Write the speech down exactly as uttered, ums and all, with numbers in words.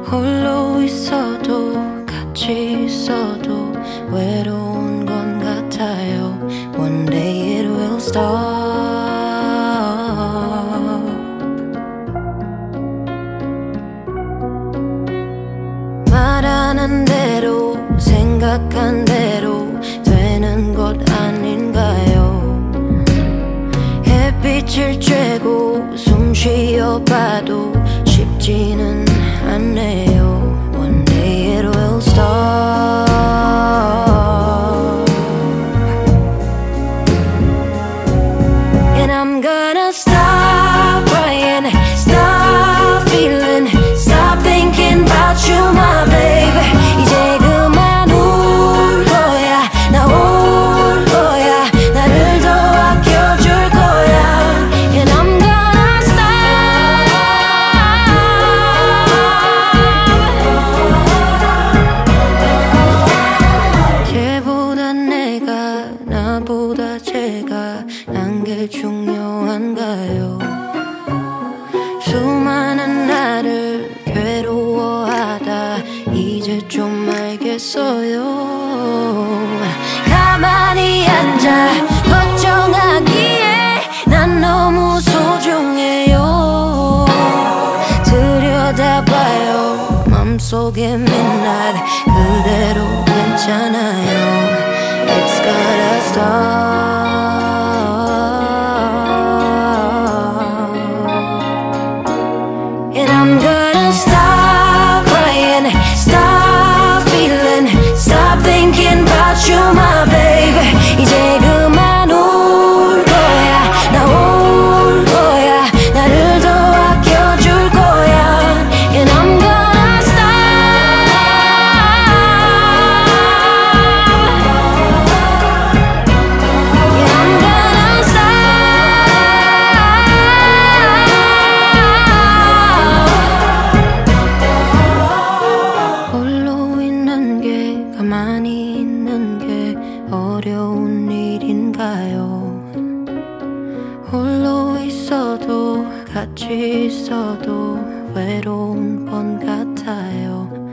홀로 있어도 같이 있어도 외로운 건 같아요. One day it will stop. 말하는 대로 생각한 대로 되는 것 아닌가요? 햇빛을 쬐고 숨 쉬어봐도 쉽지는 않네요. One day it will stop. And I'm gonna stop crying, stop feeling, stop thinking about you, my baby. 이제 그만 울 거야, 나 올 거야, 나를 더 아껴줄 거야. And I'm gonna stop. 걔보다 내가, 나보다 제가 난 게 중요한가요? 수많은 나를 괴로워하다 이제 좀 알겠어요. 가만히 앉아 걱정하기에 난 너무 소중해요. 들여다봐요 맘속의 midnight 그대로 괜찮아요. It's gotta stop. And I'm gonna stop crying, stop feeling, stop thinking about you, my baby. 이제 그만 울 거야, 나 올 거야, 나를 더 아껴줄 거야. And I'm gonna stop. Yeah, I'm gonna stop. 홀로 있는 게 가만히 있는 게 어려운 일인가요? 홀로 있어도 같이 있어도 외로운 건 같아요.